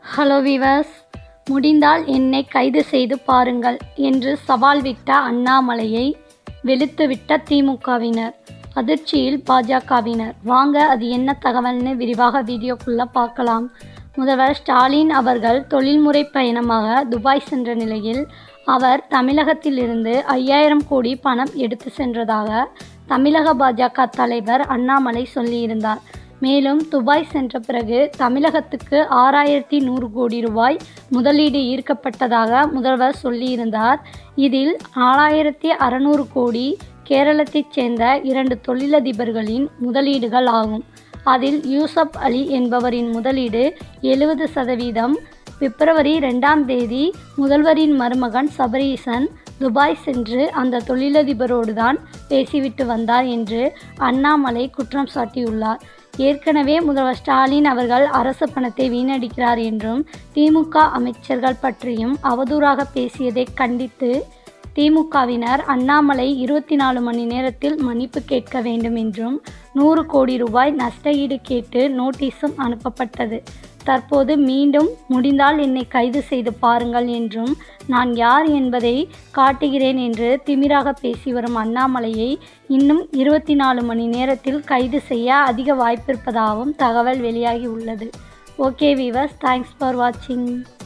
Hello viewers, முடிந்தால் என்னை கைது செய்து பாருங்கள் என்று சவால் விட்ட அண்ணாமலையை வெளுத்துவிட்ட திமுகவினர். அதிர்ச்சியில் பாஜகவினர். வாங்க அது என்ன தகவல்னு விரிவாக வீடியோக்குள்ள பார்க்கலாம். முதல்வர் ஸ்டாலின் அவர்கள் தொழில்முறை பயணமாக துபாய் சென்ற நிலையில் அவர் தமிழகத்திலிருந்து 5000 கோடி பணம் எடுத்து சென்றதாக தமிழக பாஜக தலைவர் அண்ணாமலை சொல்லியிருந்தார். மேலும் துபாய் சென்ற பிறகு தமிழகத்துக்கு 6100 கோடி ரூபாய் முதலீடு ஈர்க்கப்பட்டதாக முதல்வர் சொல்லியிருந்தார். இதில் 4600 கோடி கேரளத்தைச் சேர்ந்த 2 தொழிலதிபர்களின் முதலீடுகள் ஆகும். அதில் யூசப் அலி என்பவரின் முதலீடு 70%. பிப்ரவரி 2ஆம் தேதி முதல்வரின் மருமகன் சபரீசன் துபாய் சென்று அந்த தொழிலதிபரோடு தான் பேசிவிட்டு வந்தார் என்று அண்ணாமலை குற்றம் சாட்டியுள்ளார். ஏற்கனவே முதல்வர் ஸ்டாலின் அவர்கள் அரசு பணத்தை வீணடிக்கிறார் என்றும் திமுக அமைச்சர்கள் பற்றியும் அவதூறாக பேசியதை கண்டித்து திமுகவினர் அண்ணாமலை 24 மணி நேரத்தில் மன்னிப்பு கேட்க வேண்டும் என்றும் 100 கோடி ரூபாய் நஷ்டஈடு கேட்டு நோட்டீஸும் அனுப்பப்பட்டது. தற்போது மீண்டும் முடிந்தால் என்னை கைது செய்து பாருங்கள் என்றும் நான் யார் என்பதை காட்டுகிறேன் என்று திமிராக பேசி வரும் அண்ணாமலையை இன்னும் 24 மணி நேரத்தில் கைது செய்ய அதிக வாய்ப்பிருப்பதாகவும் தகவல் வெளியாகி உள்ளது. ஓகே வீவர்ஸ், தேங்க்ஸ் ஃபார் வாட்சிங்.